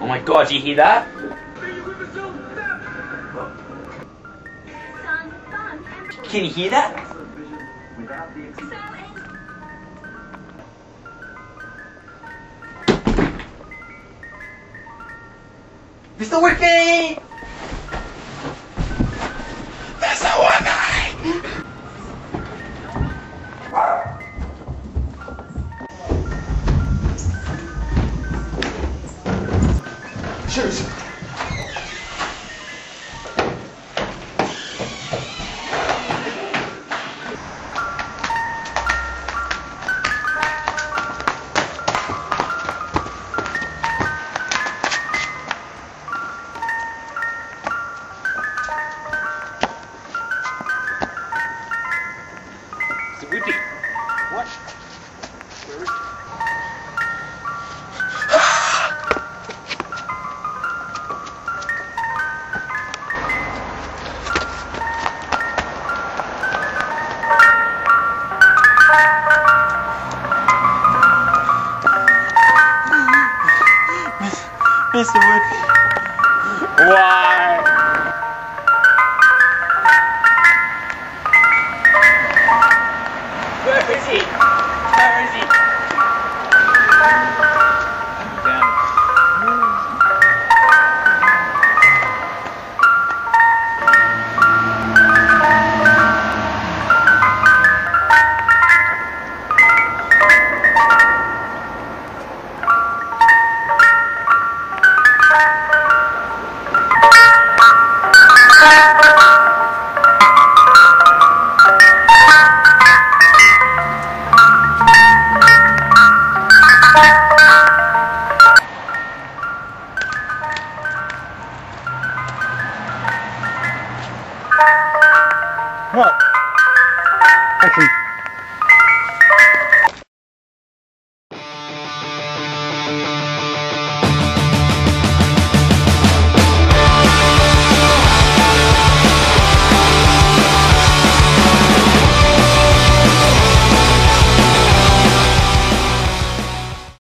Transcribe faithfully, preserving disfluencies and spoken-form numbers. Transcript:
my god, do you hear that? Can you hear that? Mister Whippy! That's the one guy! Shoes! Whippy, what? Where is he? Mister Whippy. Why? Where is he? Where is he? Damn it. What? Action.